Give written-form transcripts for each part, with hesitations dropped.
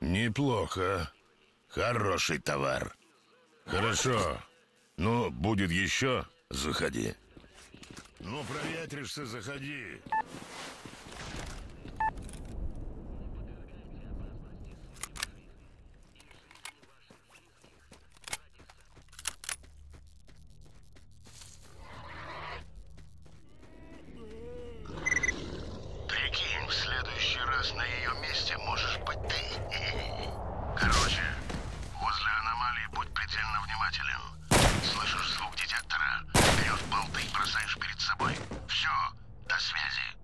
Неплохо. Хороший товар. Хорошо. Ну, будет еще, заходи. Ну, проветришься, заходи. Прикинь, в следующий раз на ее месте можешь быть ты. Короче, возле аномалии будь предельно внимателен. Слышишь звук детектора? Берешь болты и бросаешь перед собой. Все, до связи.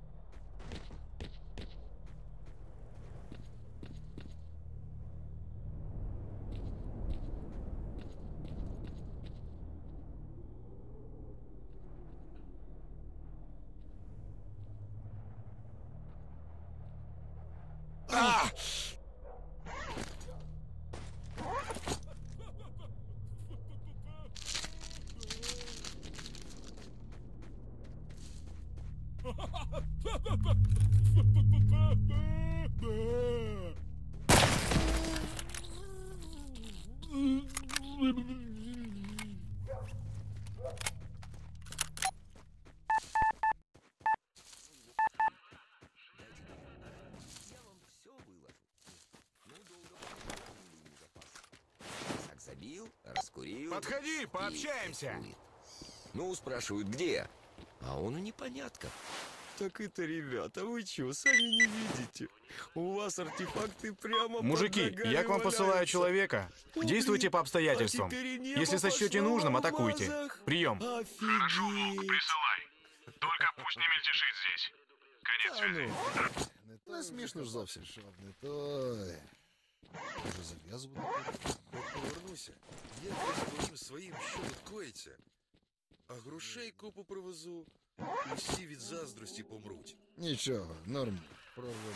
Раскурил. Подходи, пообщаемся. Ну, спрашивают, где? А он и непонятка. Так это, ребята, вы что, сами не видите? У вас артефакты прямо Мужики, под ногами я к вам посылаю валяются. человека. Действуйте по обстоятельствам. Если сочтете нужным, атакуйте. Прием. Офигеть. Присылай. Только пусть не мельтешит здесь. Конец связи. Не то смішно ж зовсім, що не то. Може зав'язувати? От повернуся, я розповім своїм, що тут коїться. А грошей купу привезу, усі від заздрості помруть. Нічого, норм, прорвемо.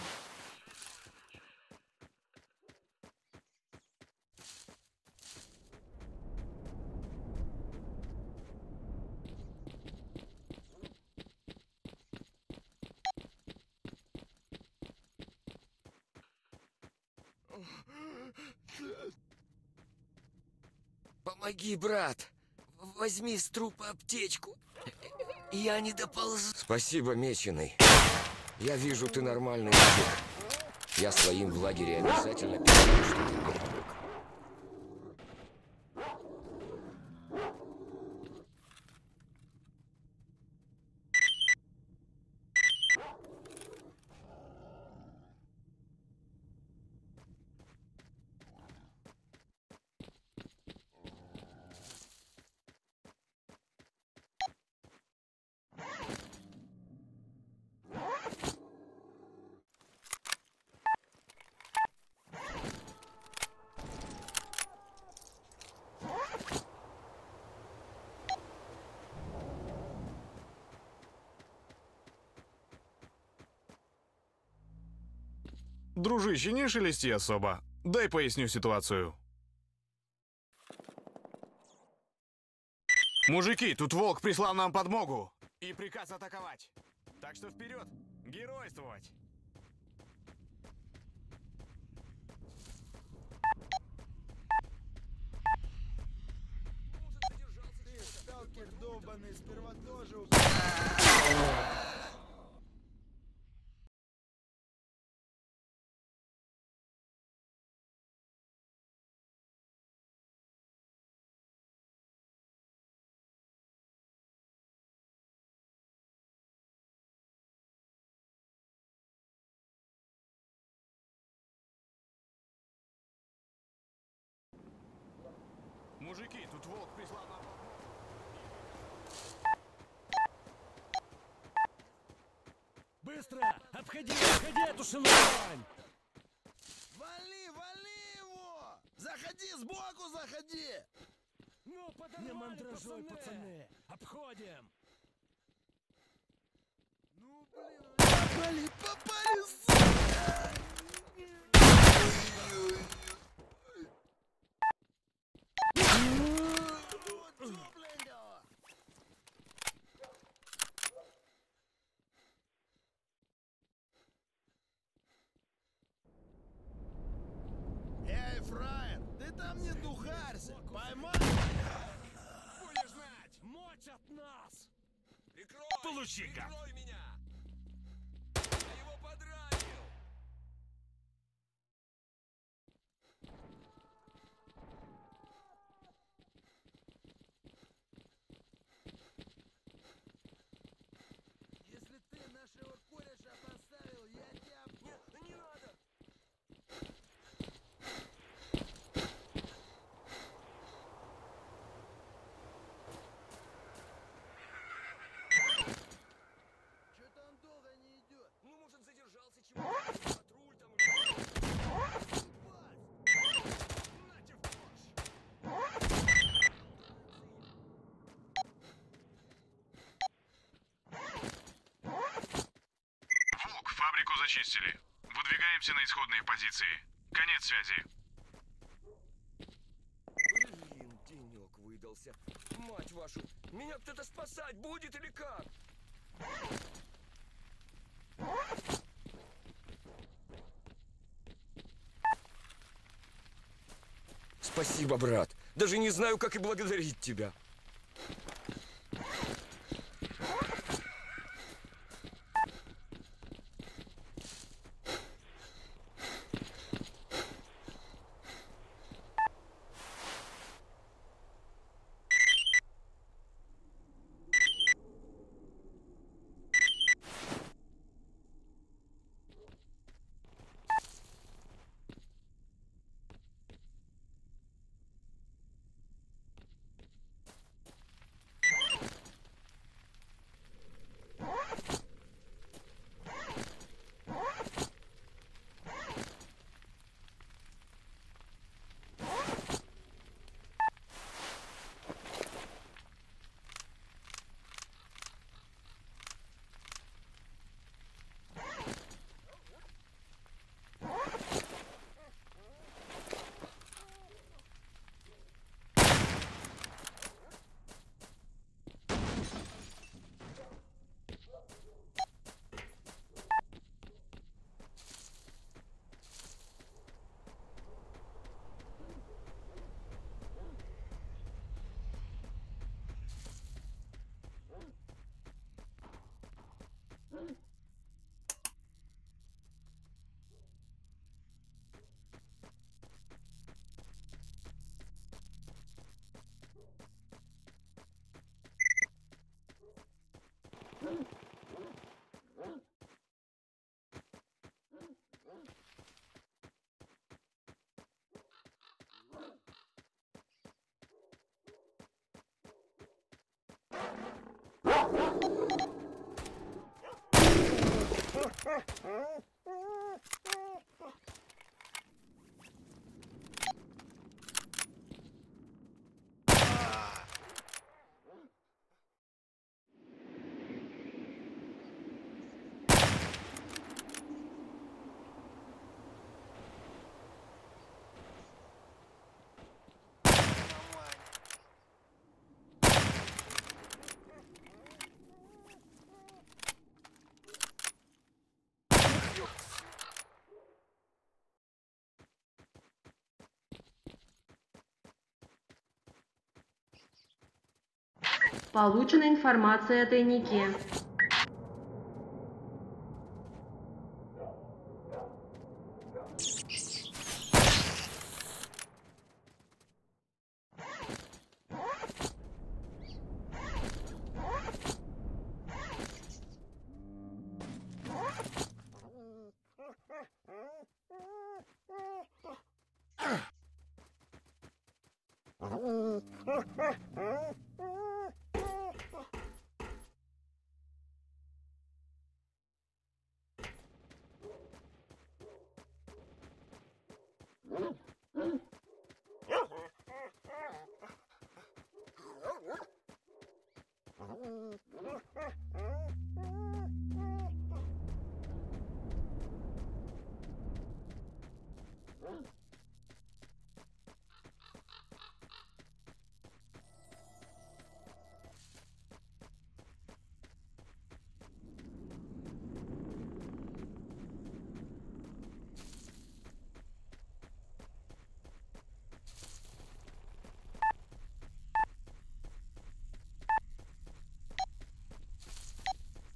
Помоги, брат. Возьми с трупа аптечку. Я не доползу. Спасибо, Меченый. Я вижу, ты нормальный мужик. Я своим в лагере обязательно передаю, что ты мне помог. Дружище, не шелести особо. Дай поясню ситуацию. Мужики, тут волк прислал нам подмогу. И приказ атаковать. Так что вперед, геройствовать. Сталкер довбаний, сперва тоже. Мужики, тут волк прислал нам подмогу. Быстро! Обходи эту шелухань! Вали его! Заходи, сбоку заходи! Ну, подорвали, мандражой, пацаны! Обходим! Ну, блин, попали, сука! прочь от нас! Прикрой! Получи-ка! Прикрой меня! Я его подранил! Если ты нашего кореша поставил, я тебя... Нет, не надо! Что-то он долго не идет. Ну, может, задержался чего-то? Патруль там или... Нате в кош! Волк, фабрику зачистили. Выдвигаемся на исходные позиции. Конец связи. Блин, денек выдался. Мать вашу, меня кто-то спасать будет или как? Спасибо, брат. Даже не знаю, как и благодарить тебя. Получена информация о тайнике.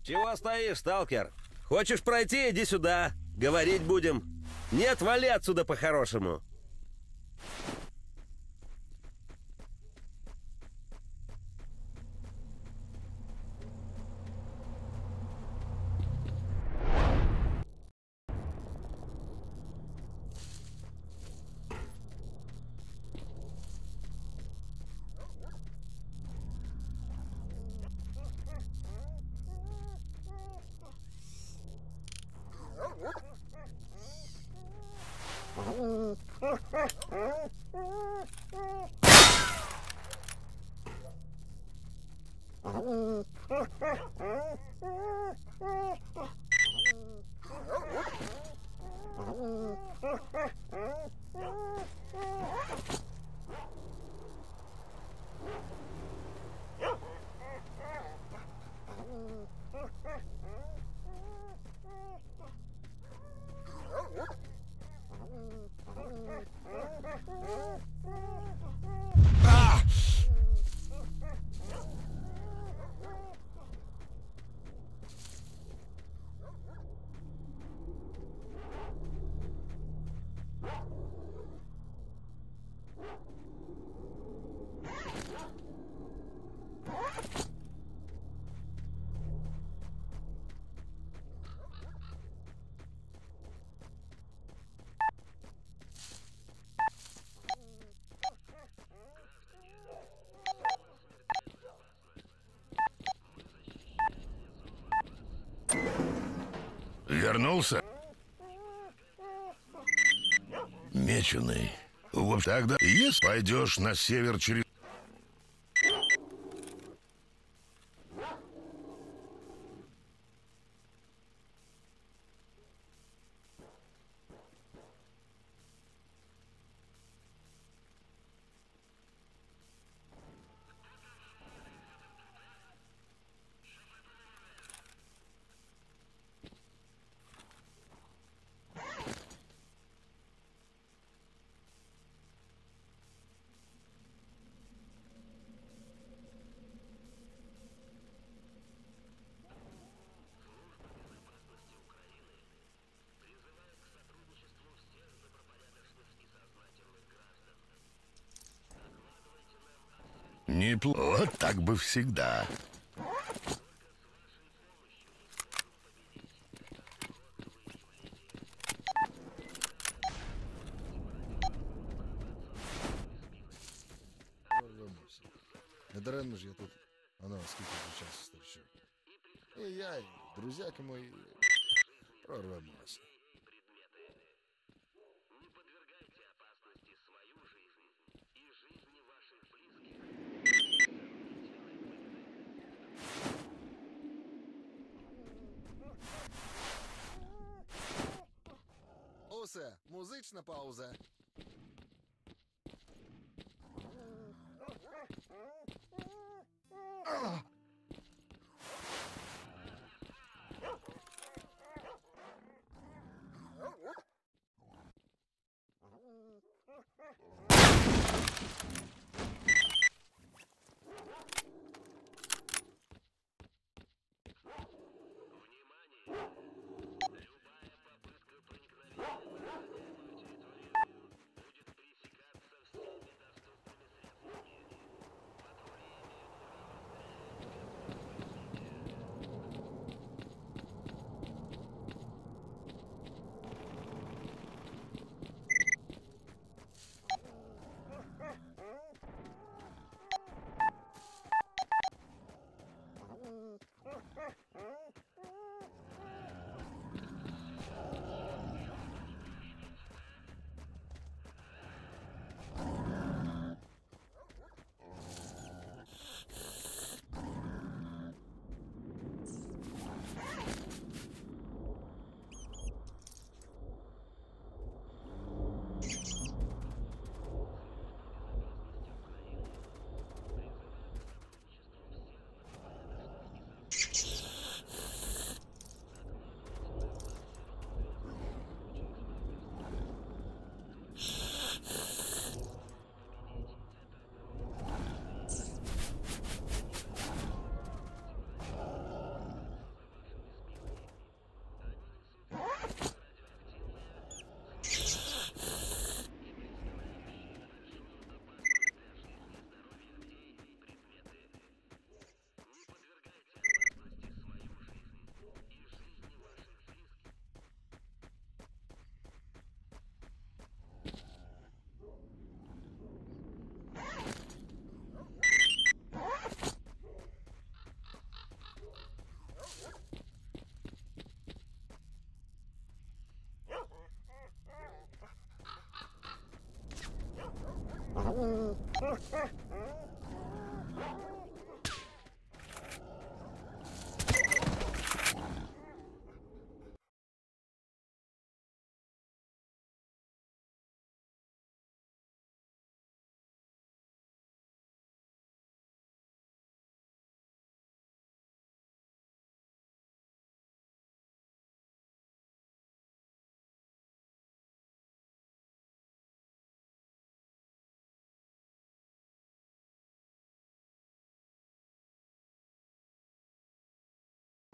Чего стоишь, сталкер? Хочешь пройти, иди сюда. Говорить будем. Нет, вали отсюда по-хорошему. Вернулся? Меченый. Вот тогда, если пойдешь на север через... Неплохо. Вот так бы всегда. Недаремно ж я тут, скільки вже часу стерчу. І я, і друзяки мої прорвемося. Усе, музична пауза.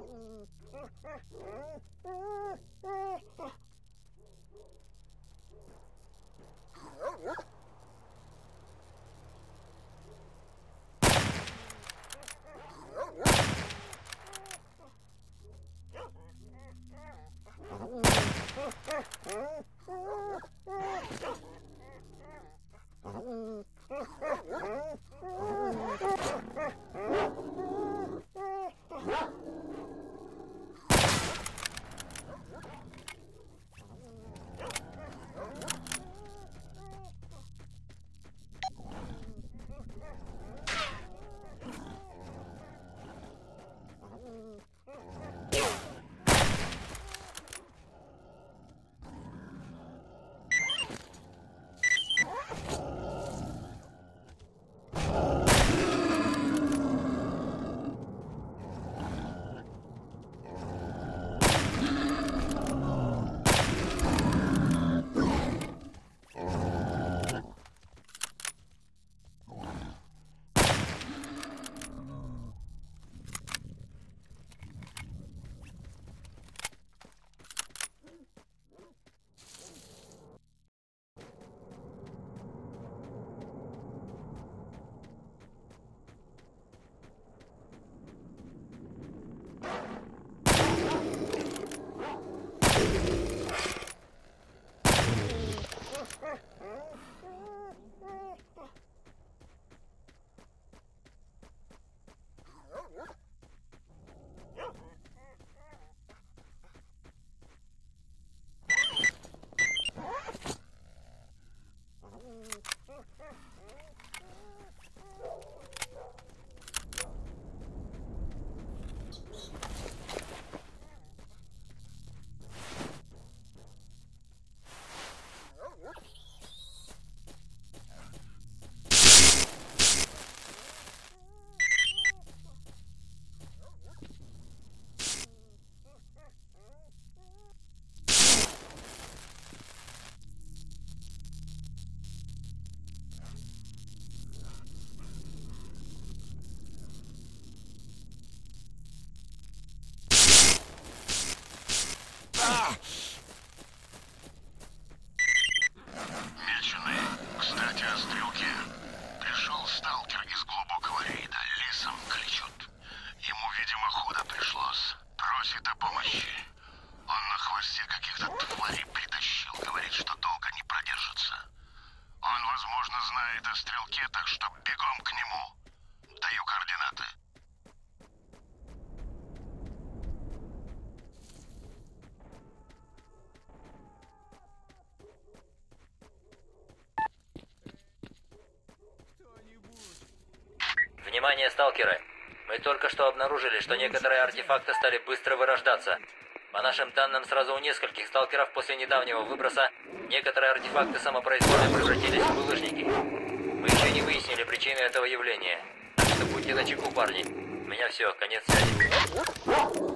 Внимание, сталкеры! Мы только что обнаружили, что некоторые артефакты стали быстро вырождаться. По нашим данным, сразу у нескольких сталкеров после недавнего выброса некоторые артефакты самопроизвольно превратились в булыжники. Мы еще не выяснили причины этого явления. Так что будьте начеку, парни. У меня все, конец связи.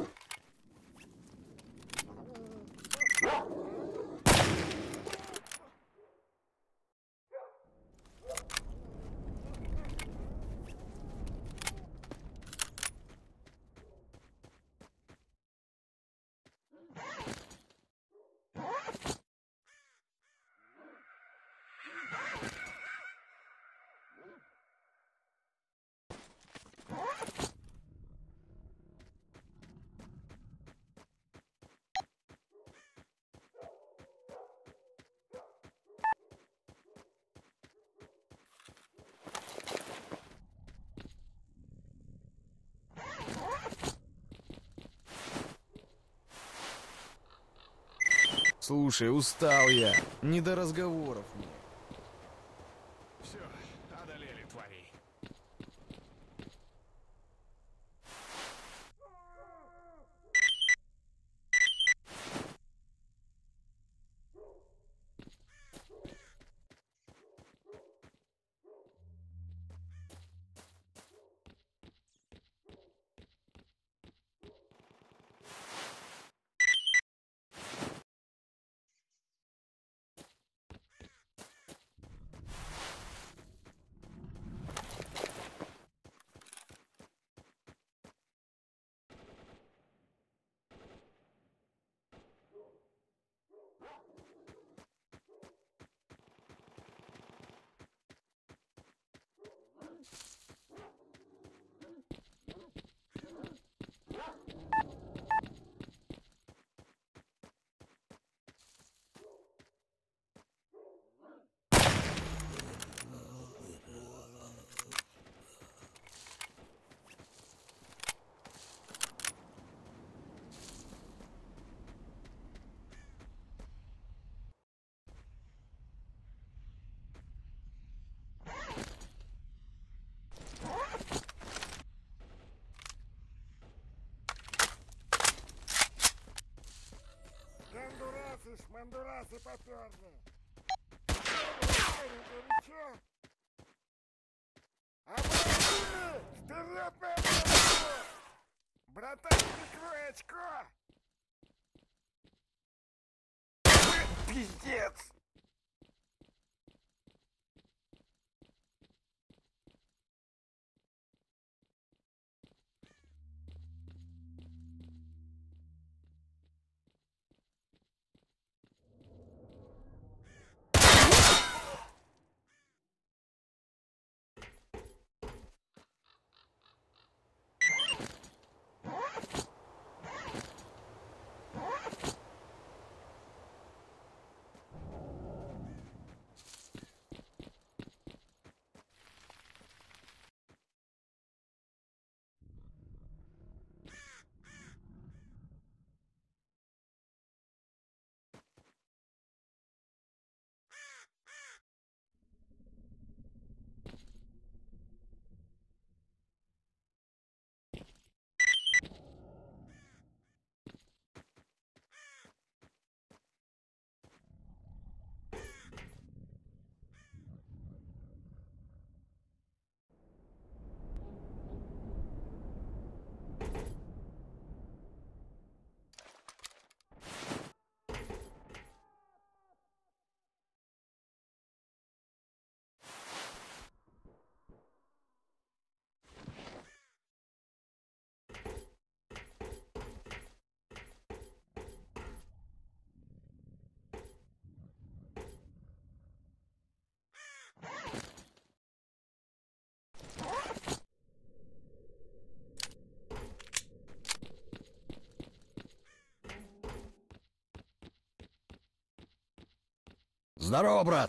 Слушай, устал я. Не до разговоров мне. Все, одолели тварей. Слышь, мандурасы поперли. Горячо. Обратили! Вперед на атаку! Братан, прикрой очко! Пиздец! Здорово, брат!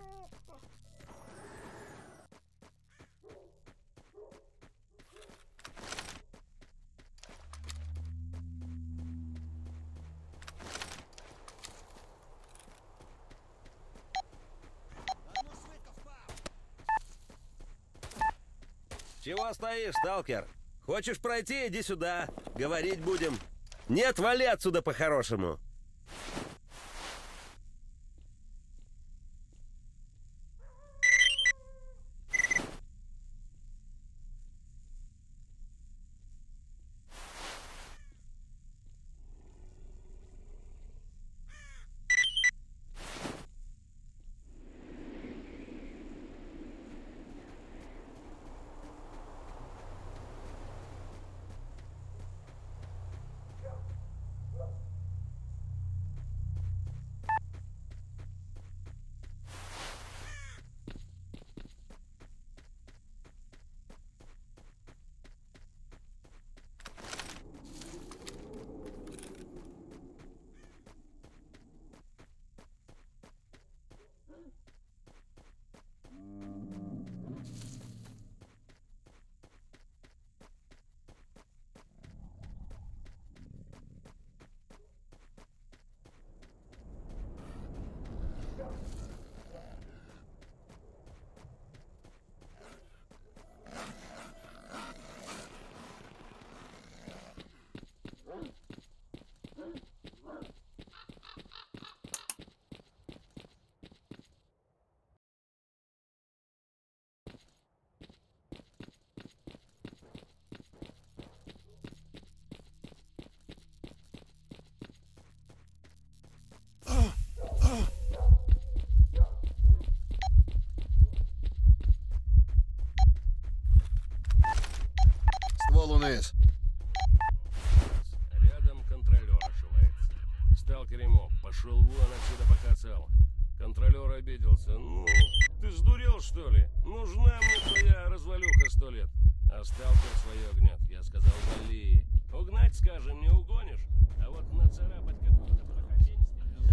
Чего стоишь, сталкер? Хочешь пройти, иди сюда. Говорить будем. Нет, вали отсюда по-хорошему. Ствол вниз. Рядом контролер ошивается. Сталкер ему: пошел вон отсюда, пока цел. Контролер обиделся. Ну, ты сдурел, что ли? Нужна мне твоя развалюха 100 лет. А сталкер свое гнет. Я сказал: вали. Угнать, скажем, не угонишь. А вот нацарапать какую-то проходимость...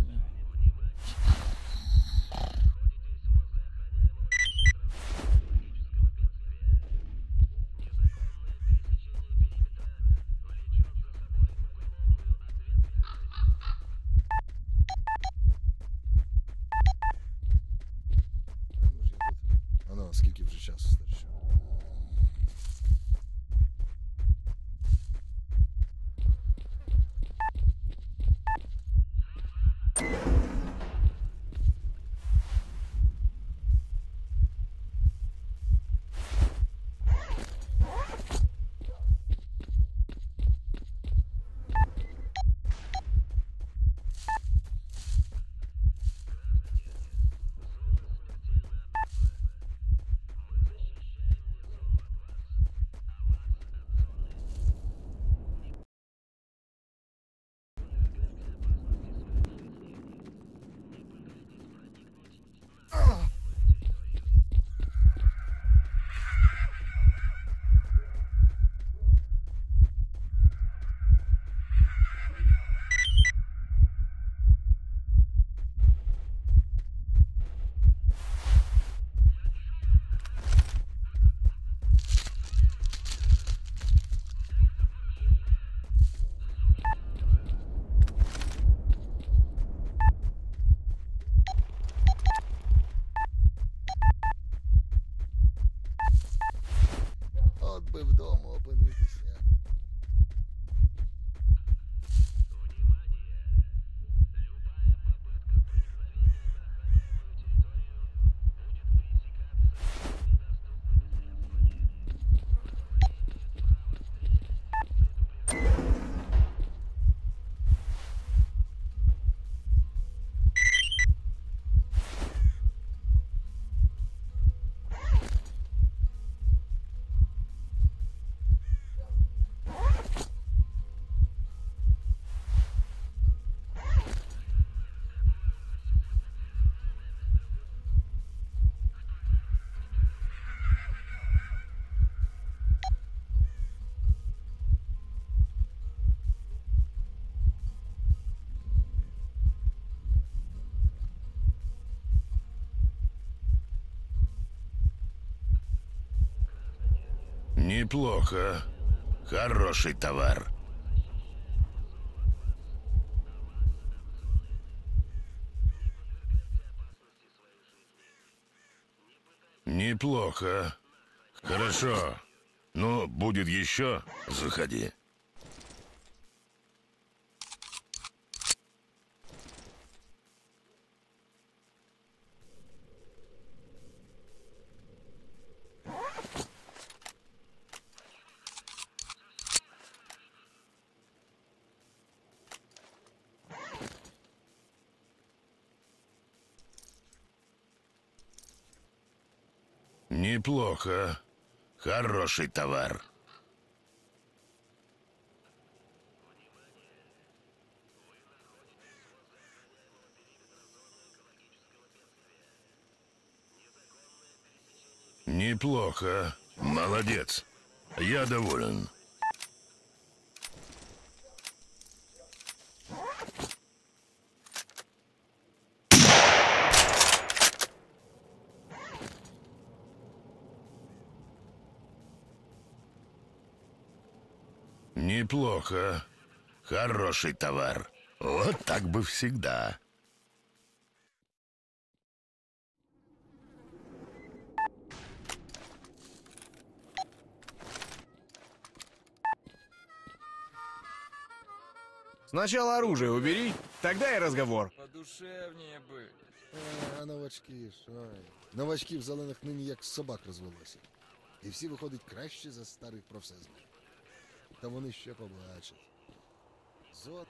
Оно, скільки вже часу старше. Неплохо. Хороший товар. Неплохо. Хорошо. Ну, будет еще, заходи. Неплохо. Хороший товар. Неплохо. Молодец. Я доволен. Неплохо. Хороший товар. Вот так бы всегда. Сначала оружие убери, тогда и разговор. Подушевнее бы. А новачки ж, ой. Новачки в зелених нині як собак розвелося. І всі виходять краще за старих профсезонів. Та вони ще побачать. Зот.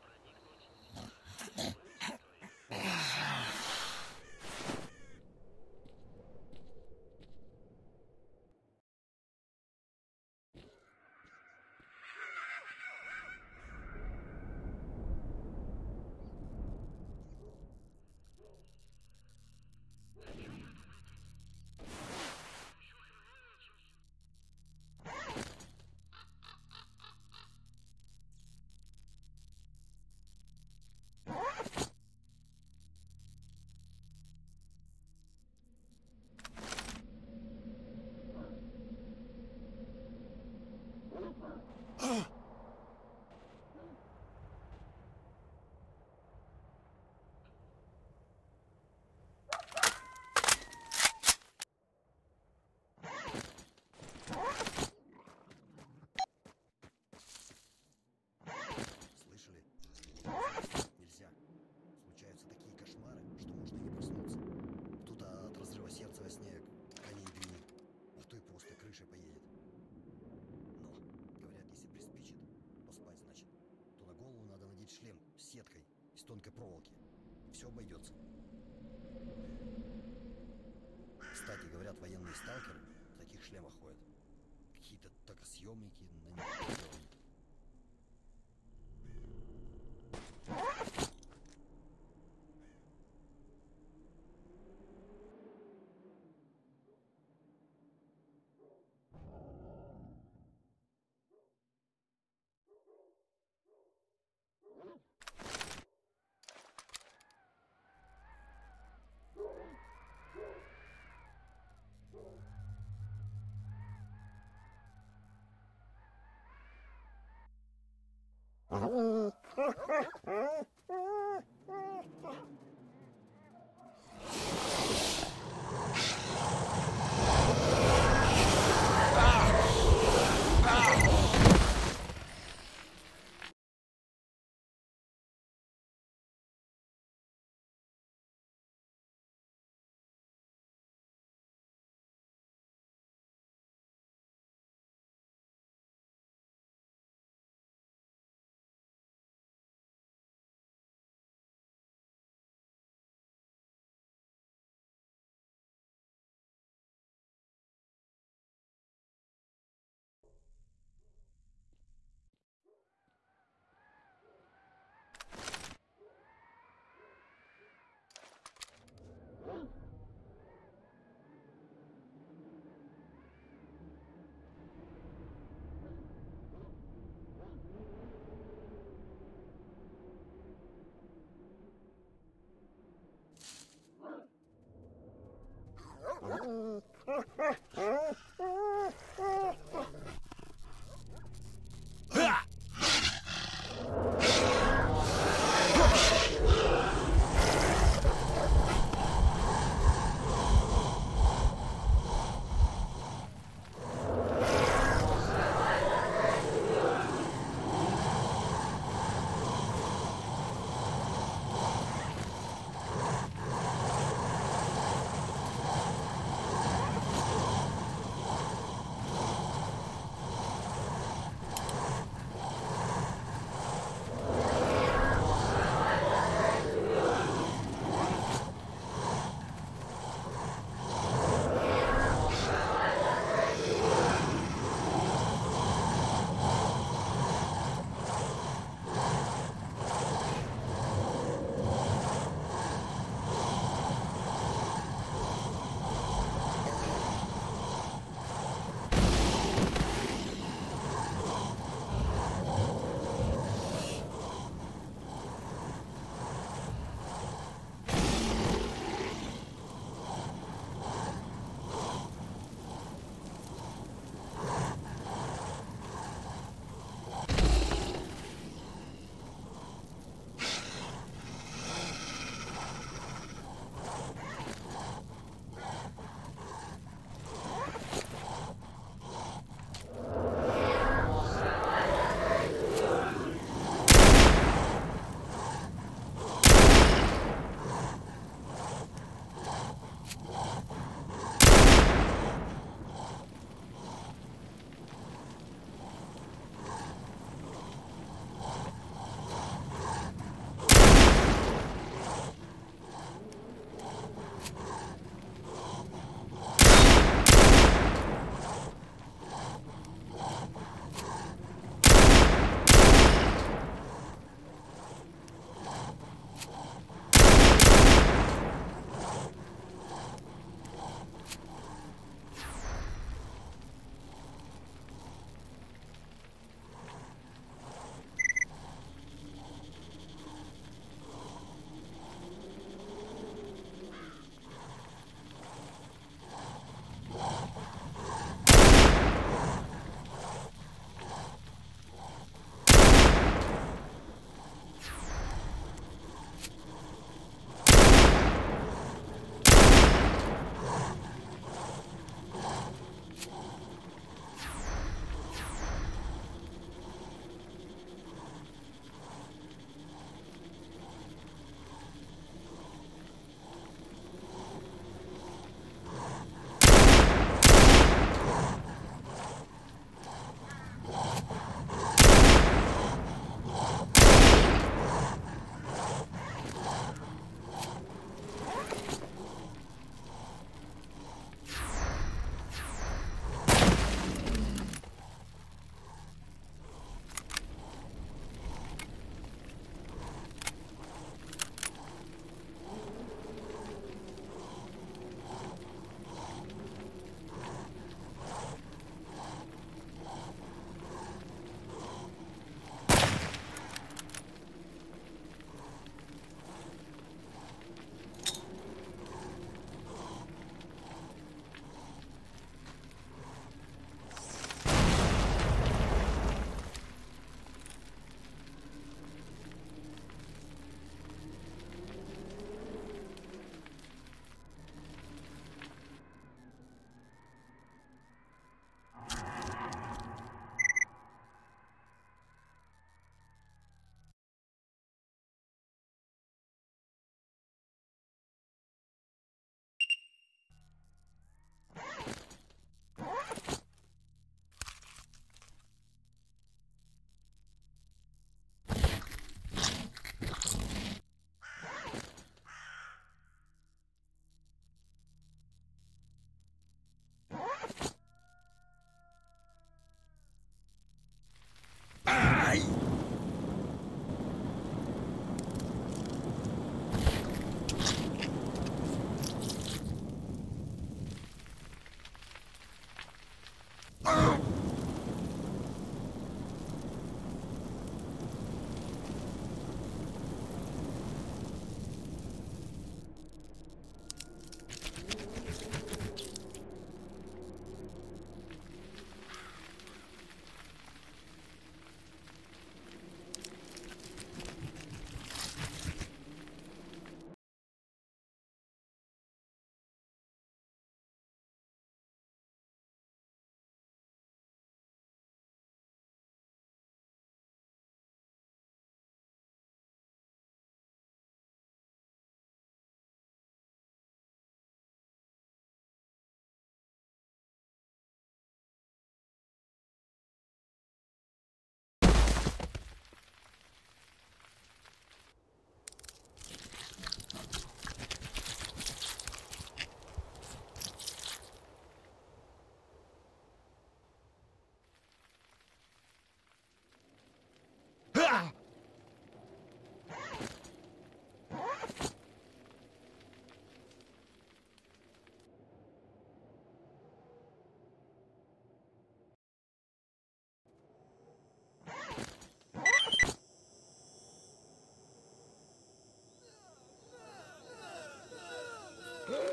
Слышали? Нельзя. Случаются такие кошмары, что можно и не проснуться. Кто-то от разрыва сердца во сне коней двинет, а кто и просто крышей поедет. Но, говорят, если приспичит, поспать значит, то на голову надо надеть шлем с сеткой из тонкой проволоки. Все обойдется. Кстати, говорят, военные сталкеры в таких шлемах ходят. Какие-то токосъемники на них сделаны.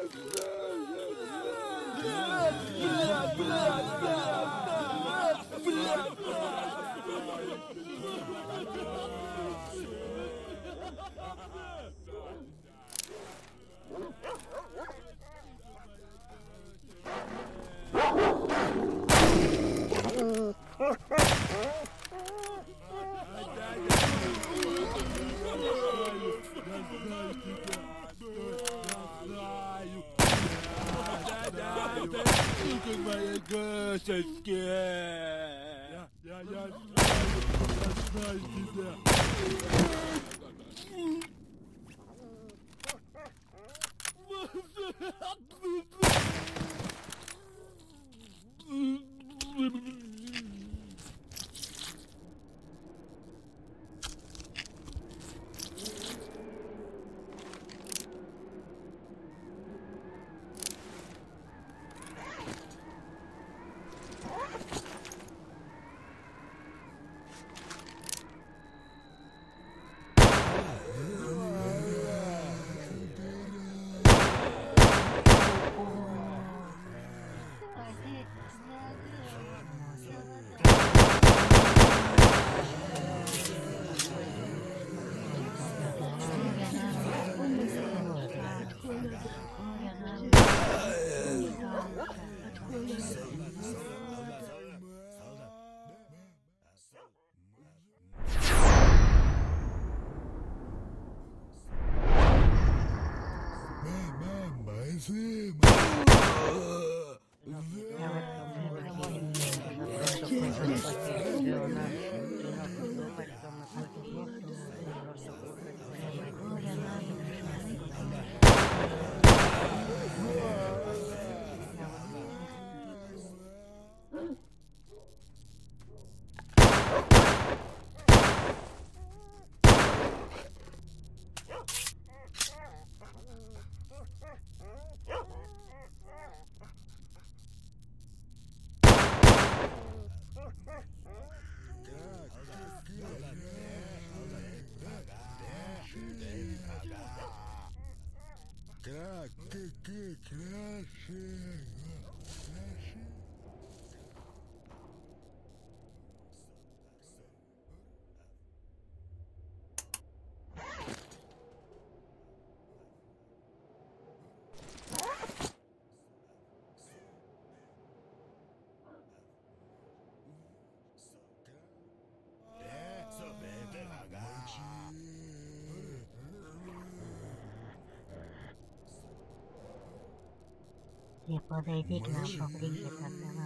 Не подойди к нам поближе, тогда.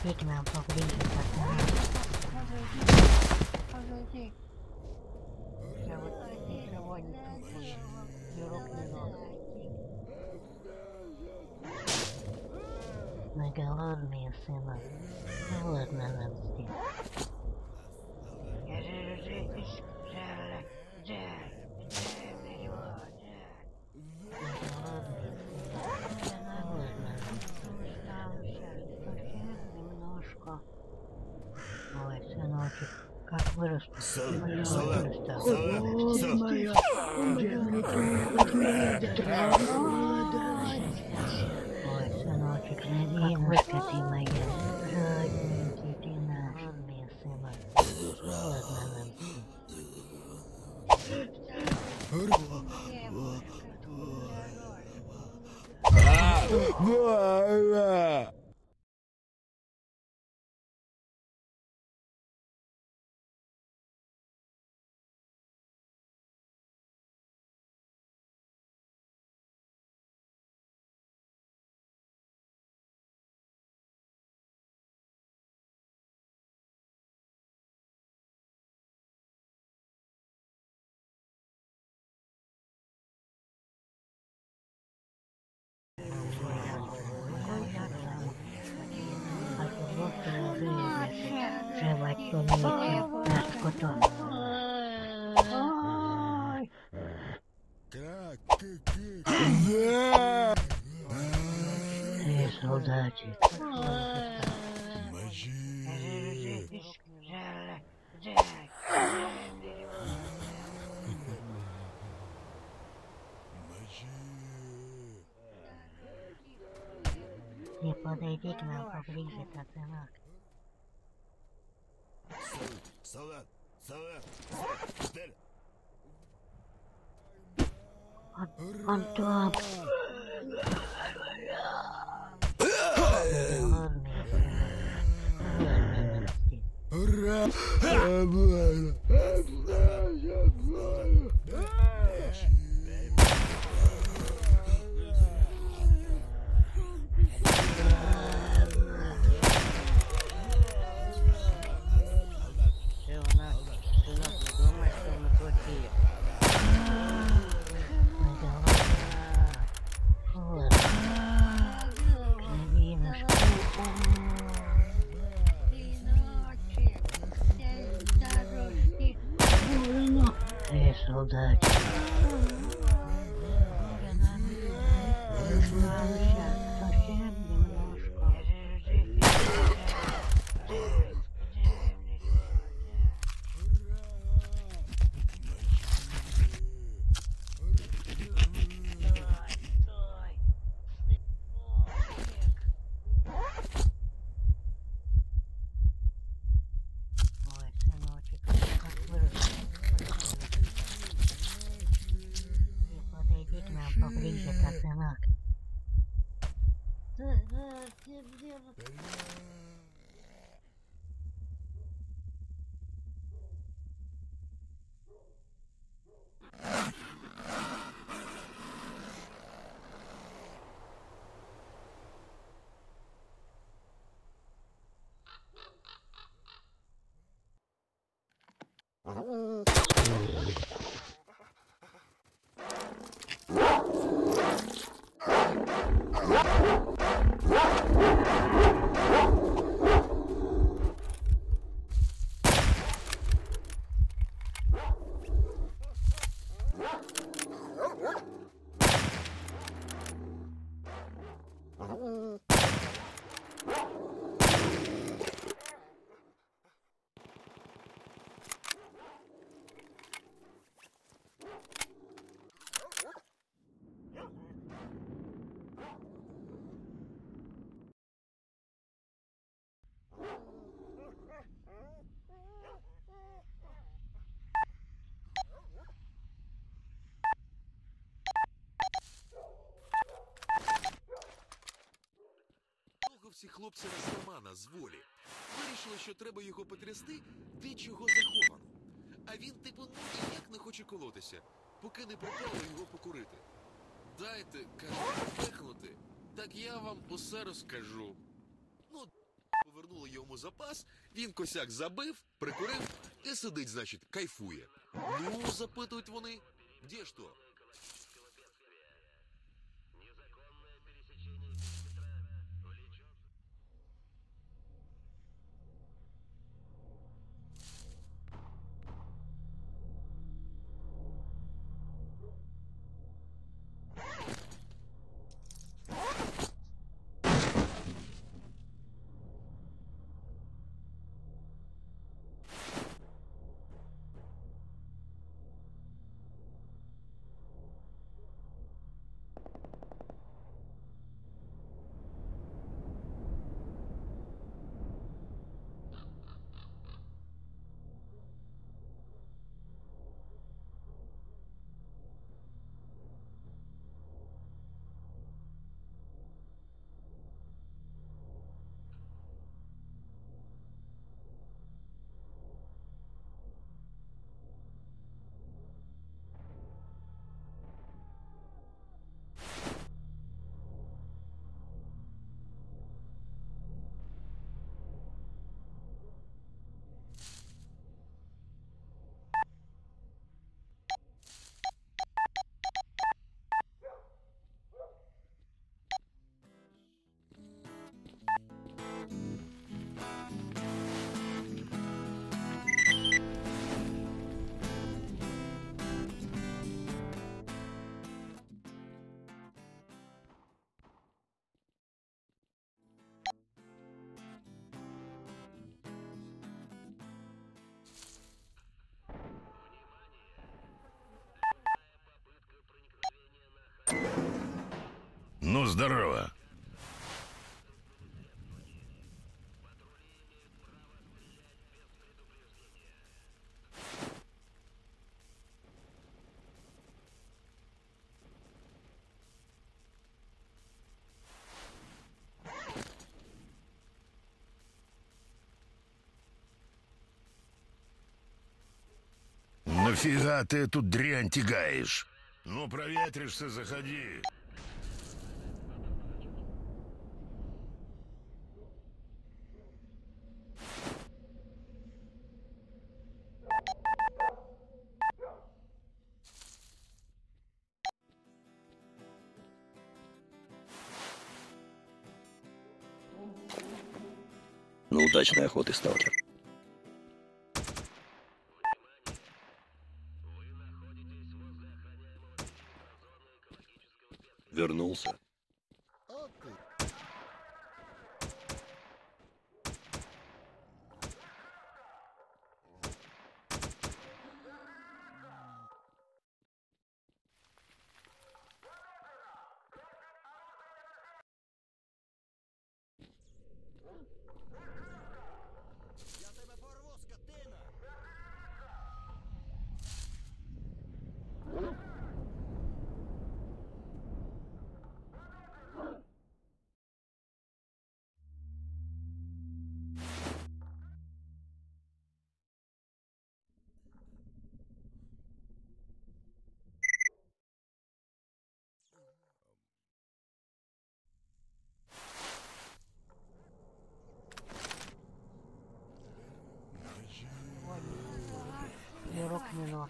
Подойди к нам поближе, пацаны. Подойди. Я вот ничего не чувствую. Ни рук, ни ног. Мы голодные, сынок. Холодно нам здесь. Ой, сыночек, как вырос. Ой, сыночек, как ты моя. Родненький ты наш. Родный сынок. Холодно нам. Жевать умеете, наш котон. Эй, солдатик. Не подойди к нам поближе, пацанок. Солдат! Солдат! Он там. Солдатик. Совсем немножко. Ой, сыночек, как вырос. Подойди к нам поближе, пацанок. Ці хлопці Растамана з волі. Вирішили, що треба його потрясти, де чого заховано. А він, типу, ніяк не хоче колотися, поки не пропало його покурити. Дайте, каже, пехнути, так я вам усе розкажу. Ну, повернули йому запас, він косяк забив, прикурив і сидить, значить, кайфує. Ну, запитують вони, де ж то? Ну, здорово. Нафига ты эту дрянь тягаешь? Ну, проветришься, заходи. Ну, удачной охоты, сталкер. Вернулся. Я тебе порву, скотина! Мирок-минок.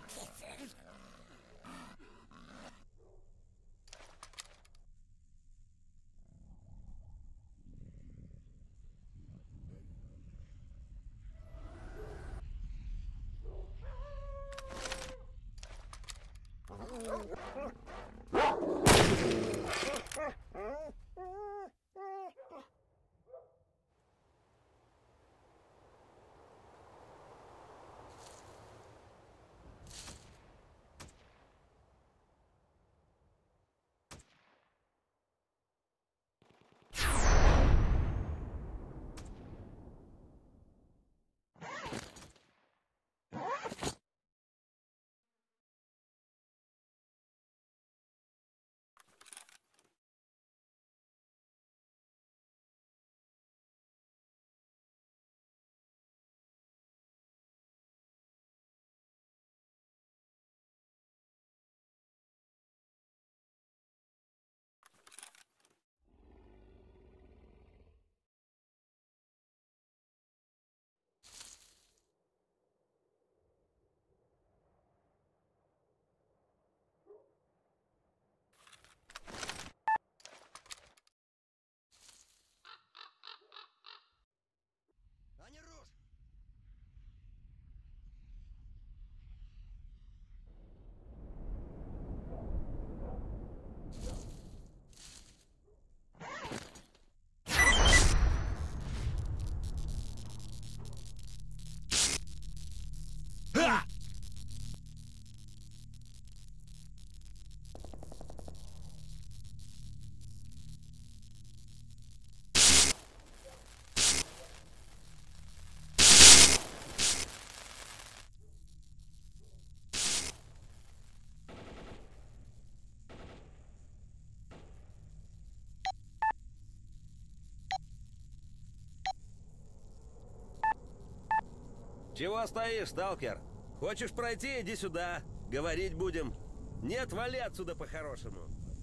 Чего стоишь, сталкер? Хочешь пройти, иди сюда. Говорить будем. Нет, вали отсюда по-хорошему.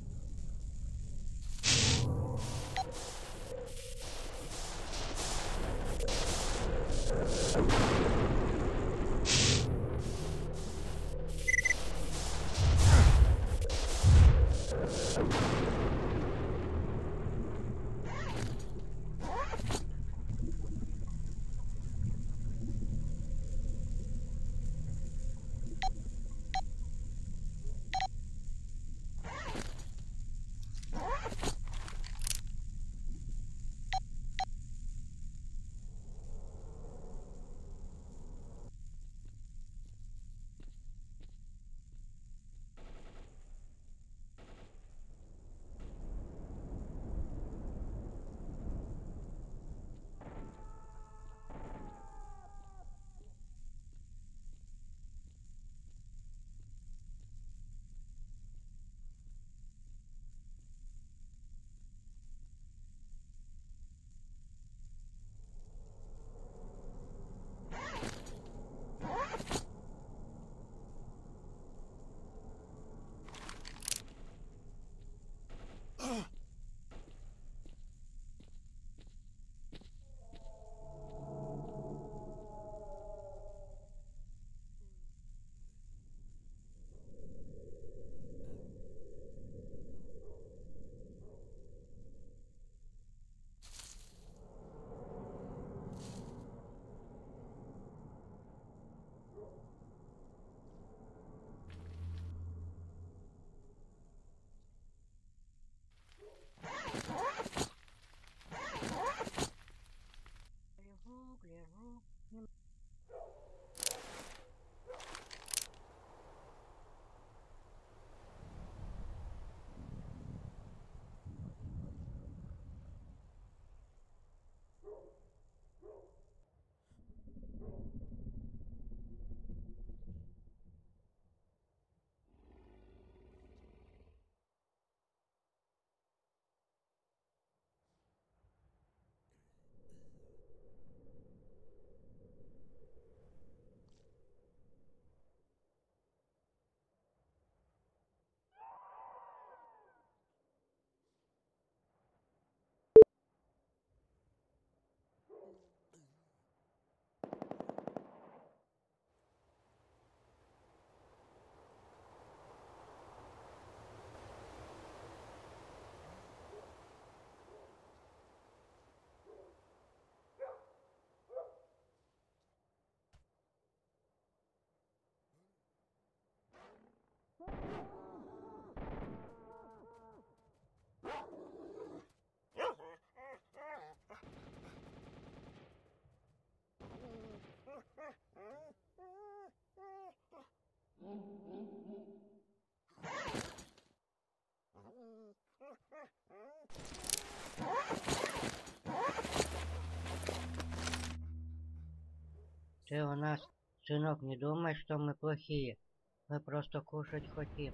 Ты у нас, сынок, не думай, что мы плохие. Мы просто кушать хотим.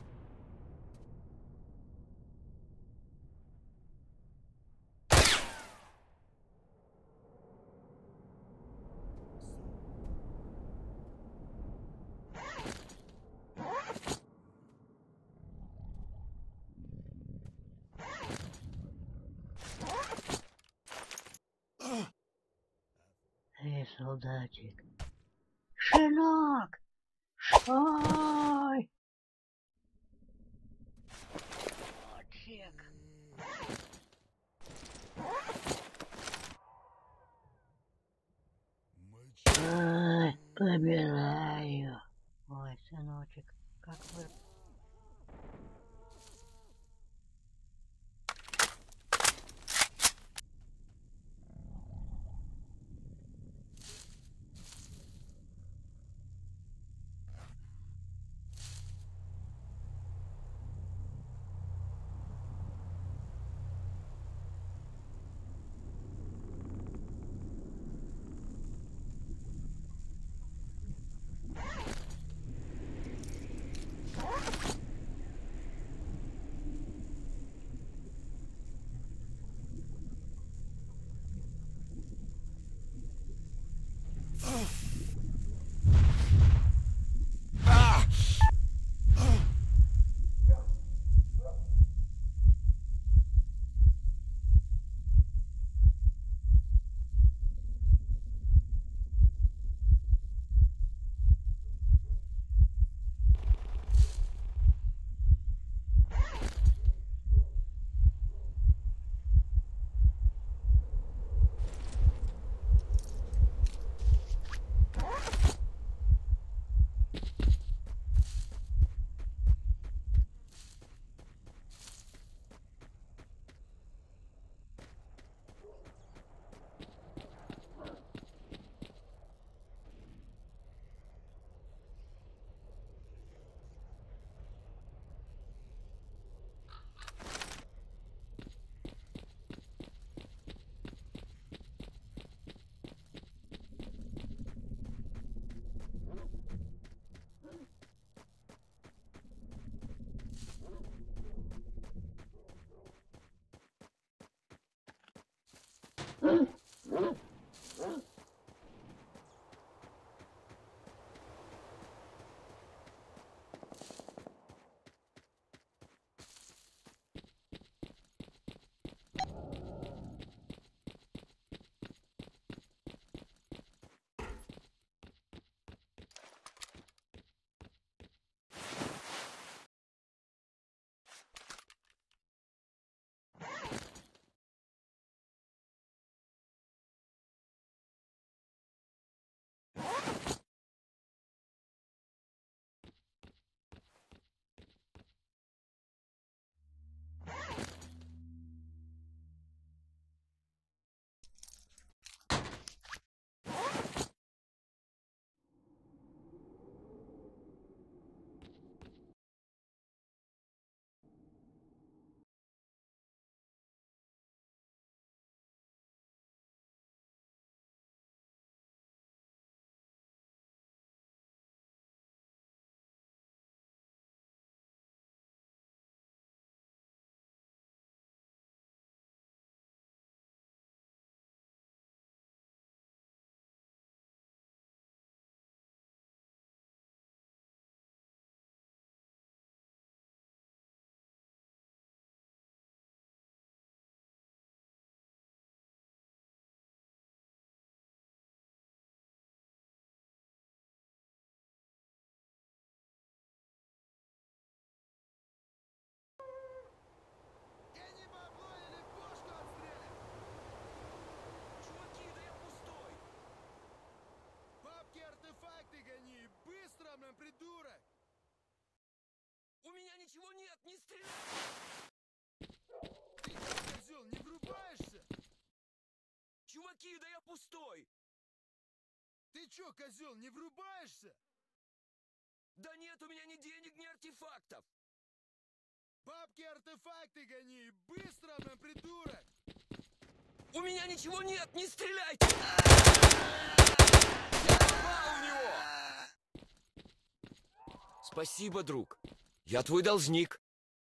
Эй, солдатик. Сынок! Ой! Отсек. Ой, побираю. Ой, сыночек, как вы... Придурок! У меня ничего нет, не стреляй! Ты что, козел, не врубаешься? Чуваки, да я пустой! Ты чё, козел, не врубаешься? Да нет у меня ни денег, ни артефактов! Бабки, артефакты гони! Быстро, нам, придурок! У меня ничего нет, не стреляйте! Я попал в него! Спасибо, друг. Я твой должник.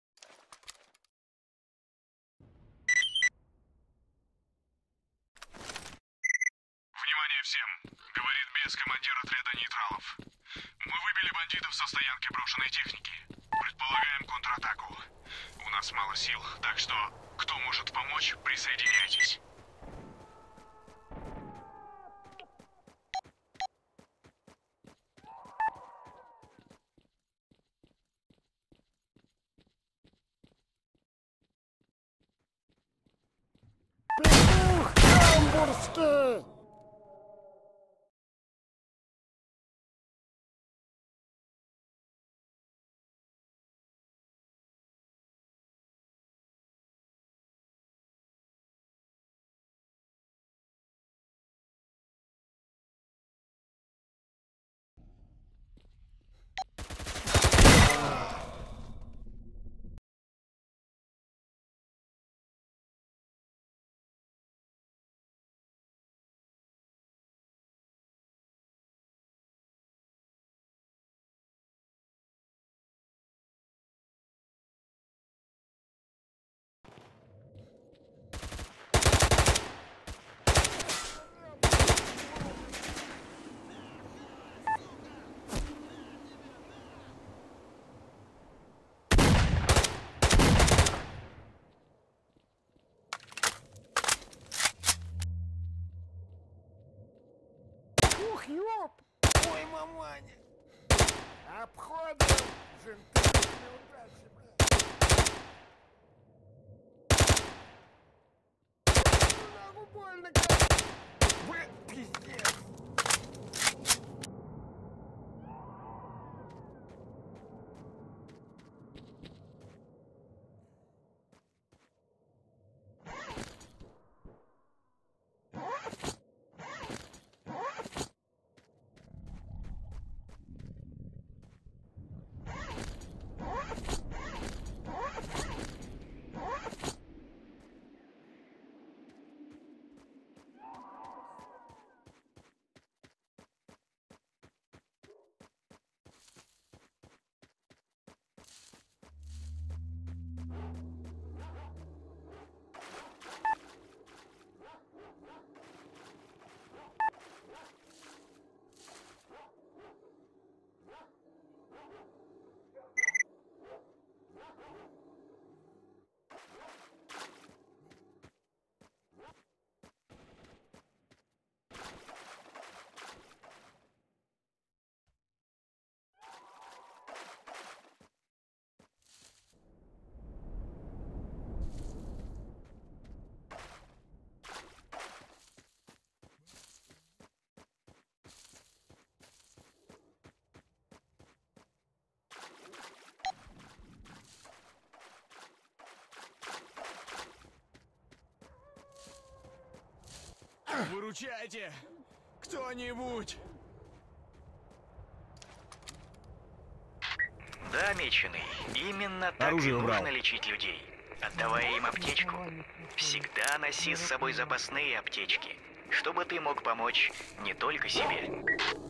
Внимание всем! Говорит бес, командир отряда нейтралов. Мы выбили бандитов со стоянки брошенной техники. Предполагаем контратаку. У нас мало сил, так что, кто может помочь, присоединяйтесь. Петух Камбурский! Ух, ёп! Ой, маманя! Обходом джентльмены неудачи, блядь! Ногу больно, как... Блядь, пиздец! Выручайте! Кто-нибудь! Да, Меченый, именно так Оружие и убрал. нужно лечить людей. Отдавая им аптечку. Всегда носи с собой запасные аптечки, чтобы ты мог помочь не только себе.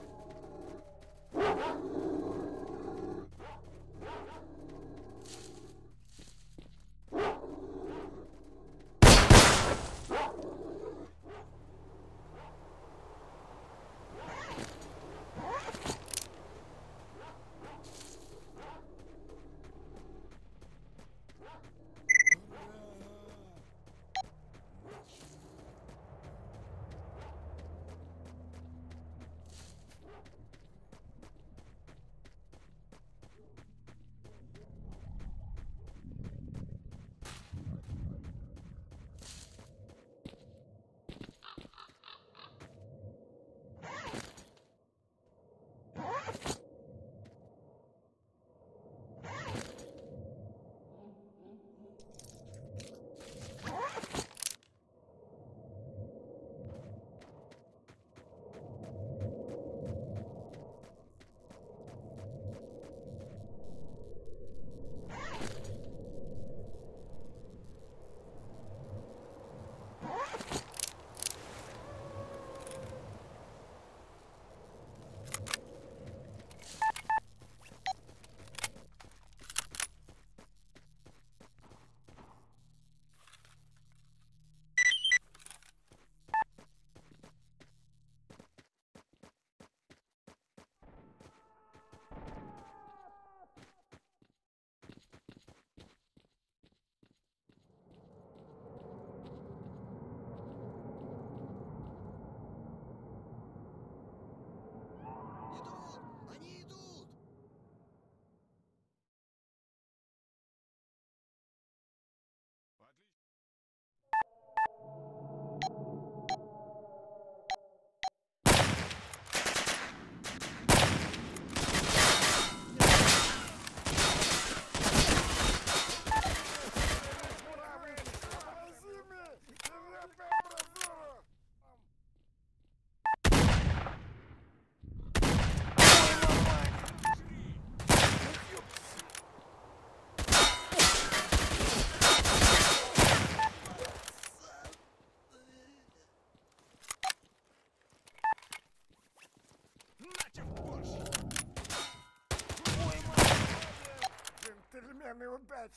Джентльмены, удачи!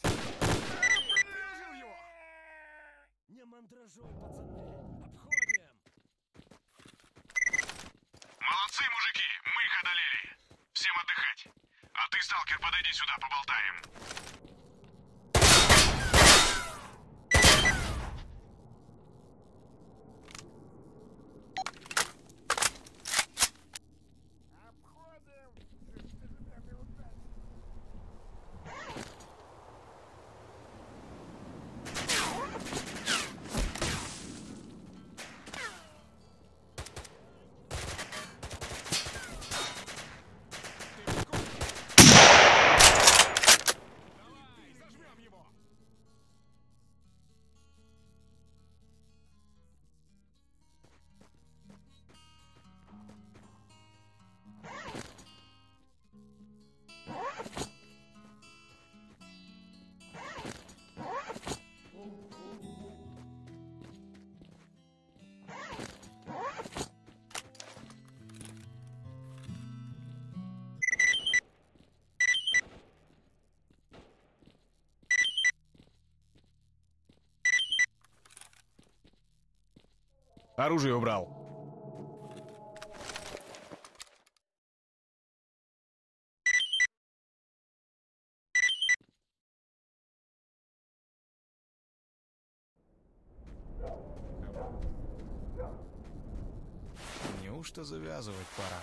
Положил его! Не мандражуй, пацаны! Обходим! Молодцы, мужики! Мы их одолели! Всем отдыхать! А ты, сталкер, подойди сюда, поболтаем! Оружие убрал. Неужто завязывать пора?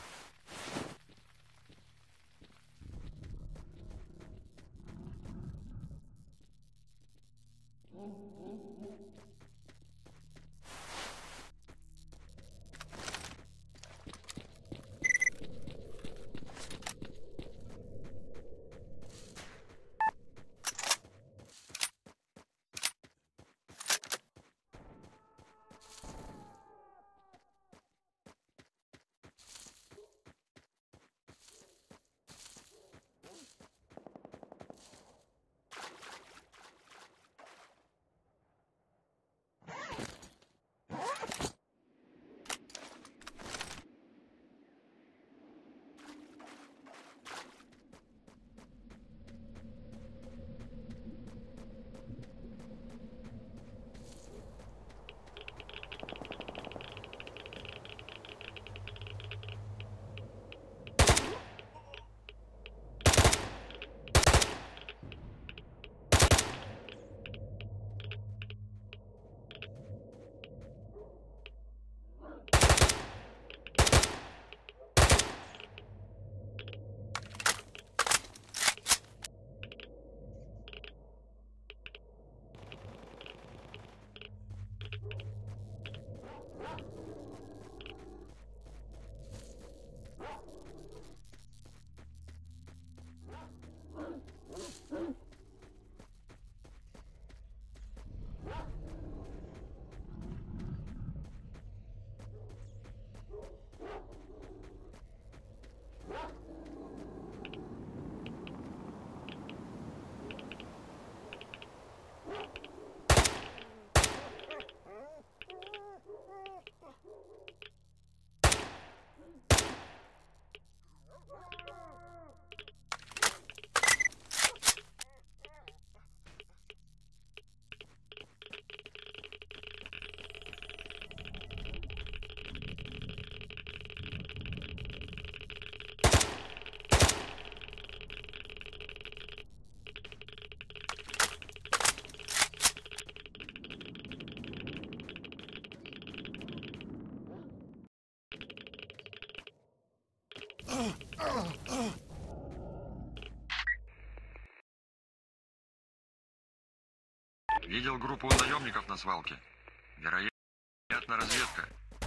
Видел группу наемников на свалке. Вероятно, разведка.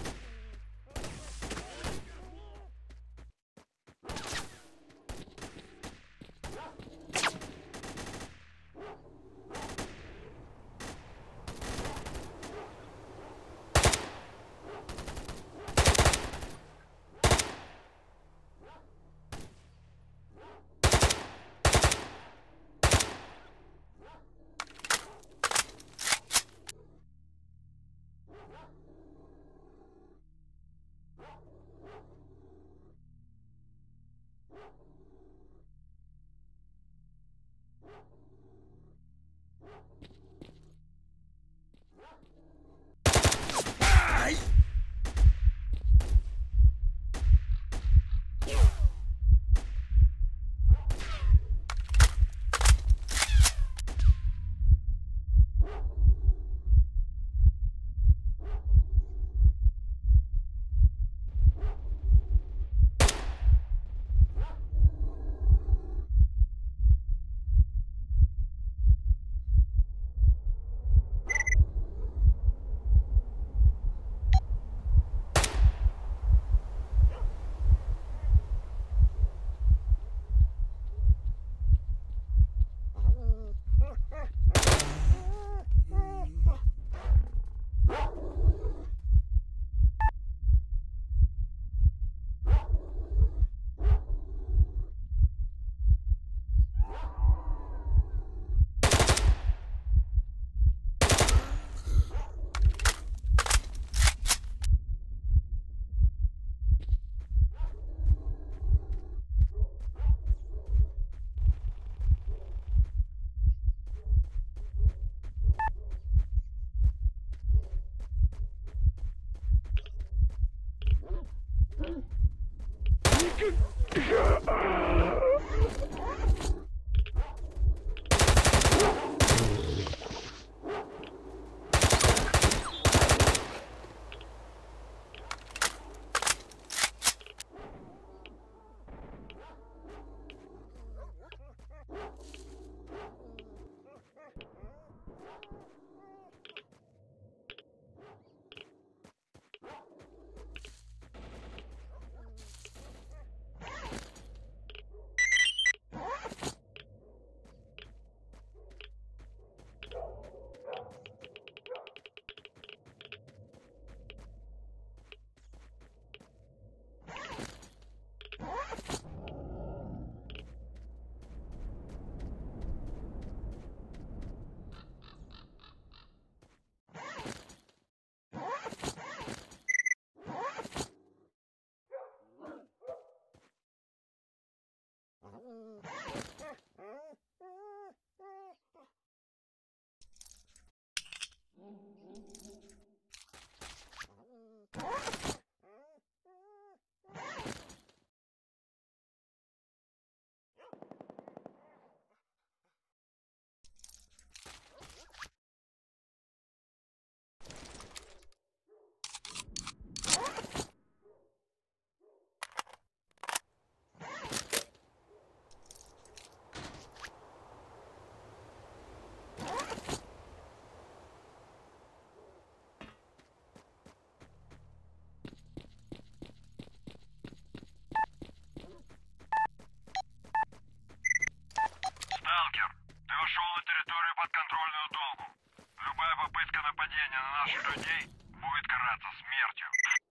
нападение на наших людей будет караться смертью.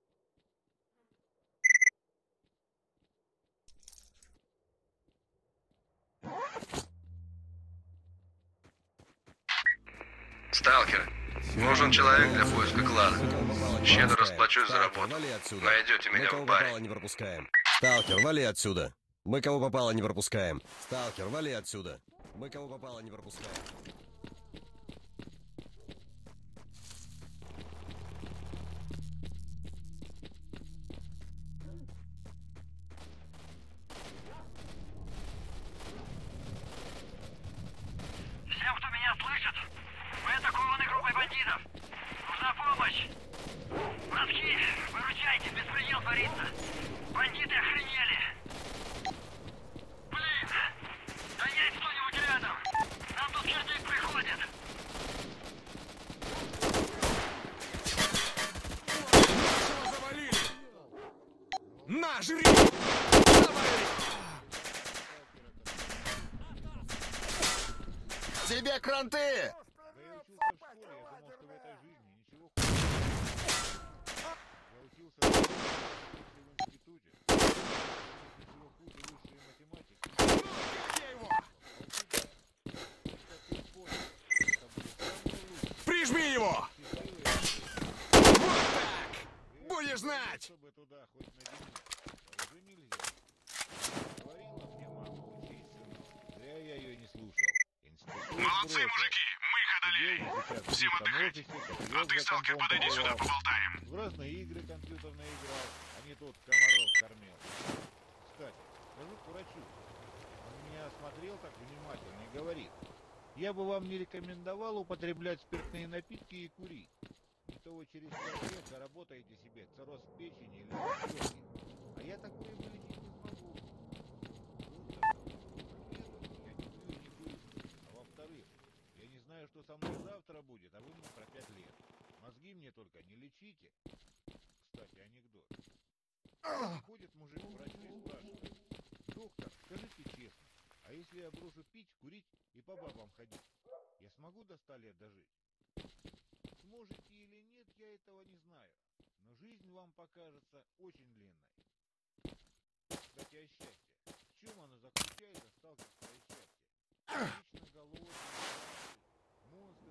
Сталкер, нужен человек для поиска клана. Щедро расплачусь за работу. Найдете меня в баре. Не пропускаем. Сталкер, вали отсюда. Мы кого попало не пропускаем. Сталкер, вали отсюда. Мы кого попало не пропускаем. Всем, кто меня слышит, мы атакованы группой бандитов. Нужна помощь. Братки, выручайте, беспредел творится. Бандиты охренели. На, жри! Тебе кранты! Прижми его! Вот так! Будешь знать! Молодцы, мужики, мы их одолели. Всем отдыхать. А ты, сталкер, подойди сюда, поболтаем. В разные игры компьютерные играл, а не тут комаров кормил. Кстати, скажу к врачу. Он меня осмотрел так внимательно и говорит: я бы вам не рекомендовал употреблять спиртные напитки и курить. Не то вы через 5 лет заработаете себе цирроз печени или легких. А я такое вылечить не смогу. Во-вторых, я не знаю, что со мной завтра будет, а вы мне про 5 лет. Мозги мне только не лечите. Кстати, анекдот. Ходит мужик к врачу и спрашивает: доктор, скажите честно, а если я брошу пить, курить и по бабам ходить, я смогу до 100 лет дожить? Сможете или нет, я этого не знаю, но жизнь вам покажется очень длинной. Кстати, о счастье. В чем оно заключается, сталкерское счастье? Вечно голодный, монстры.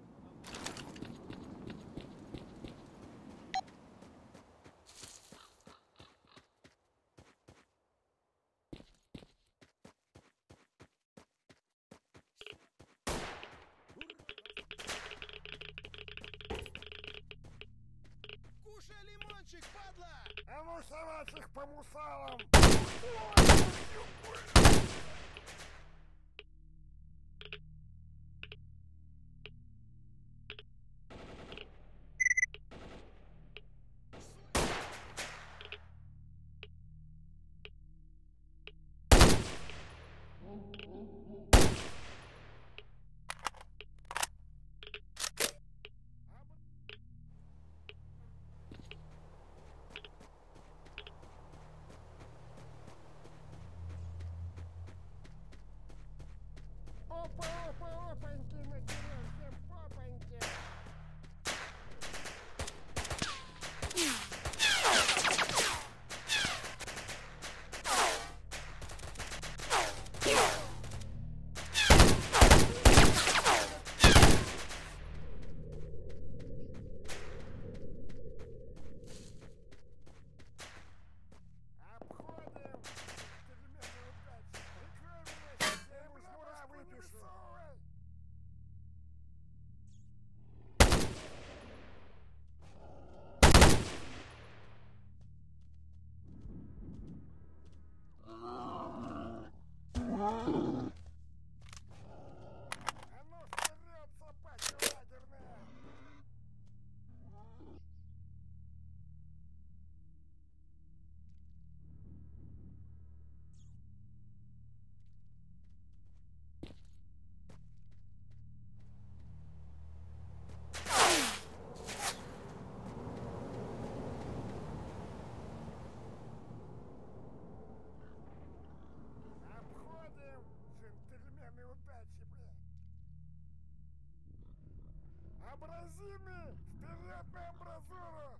Кушай лимончик, падла! А ну совать их по мусалам! Опаньки, матерям, всем папаньки! Обходим! Переменную удачу! Прикрой меня, систему жмура выпишу! А ну вперед, собаки лагерные! Обходим! Джентльмены удачи, бля! Абразины! Вперед на амбразуру!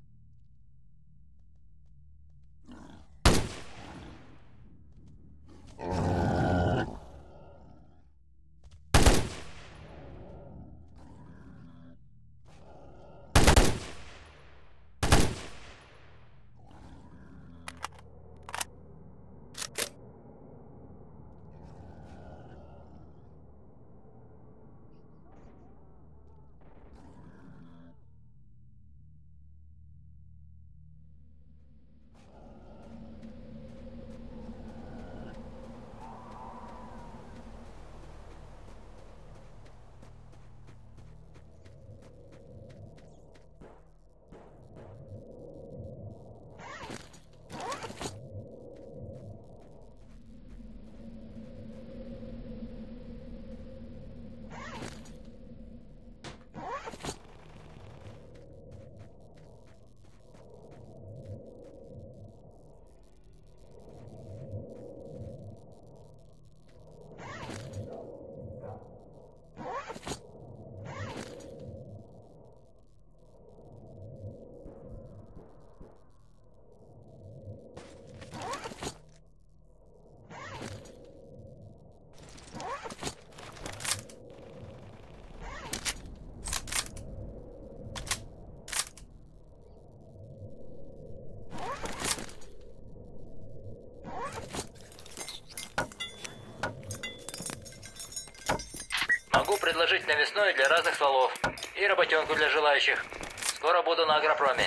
Есть навесной для разных стволов. И работенку для желающих. Скоро буду на агропроме.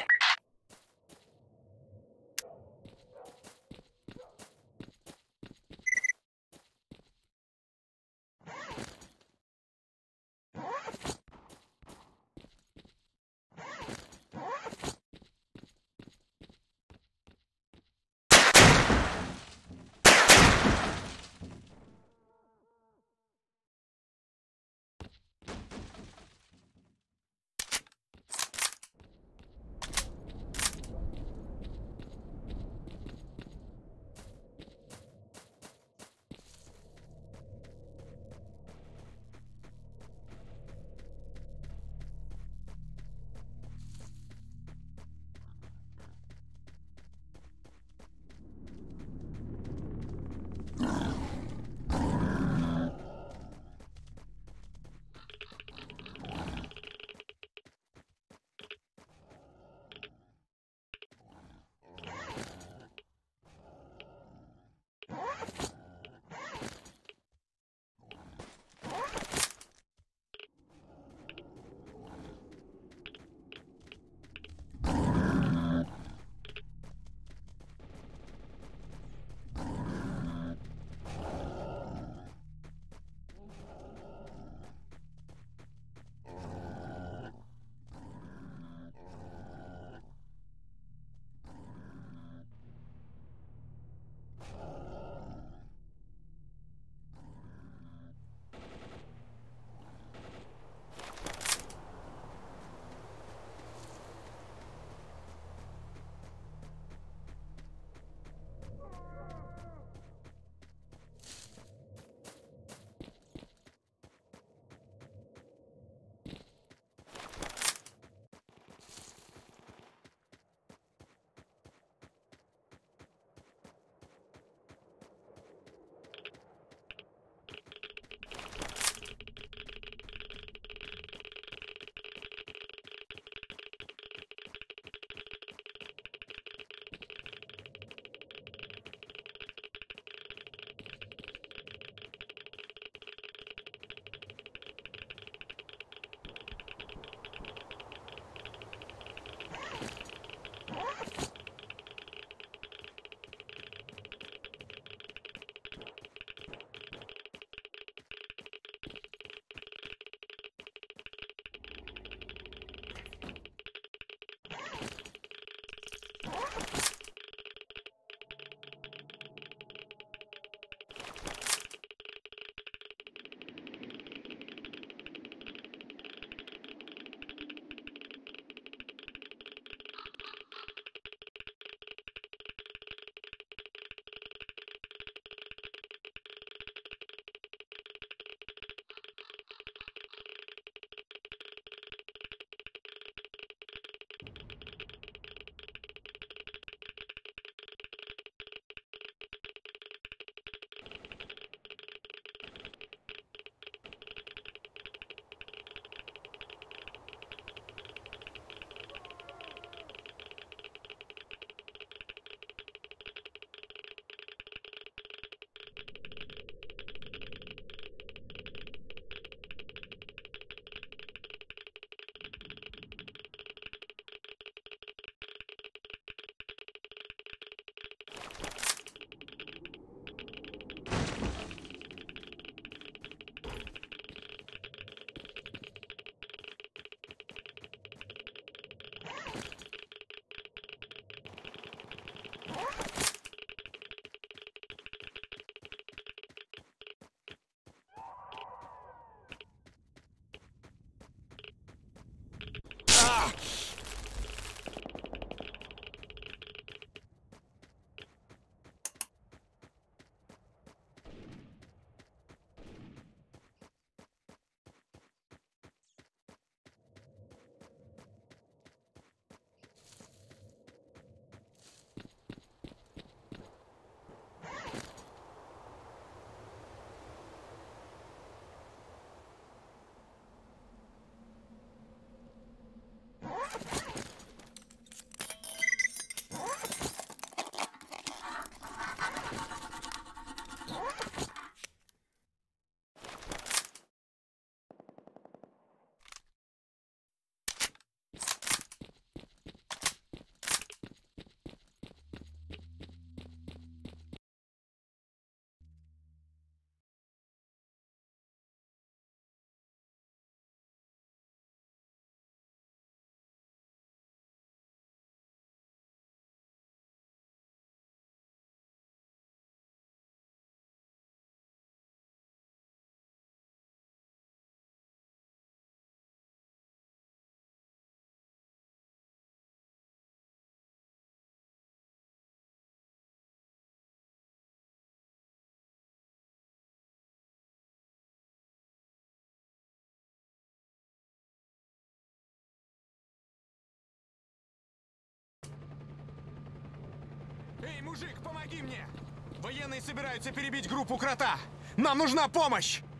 мужик, помоги мне! Военные собираются перебить группу Крота! Нам нужна помощь!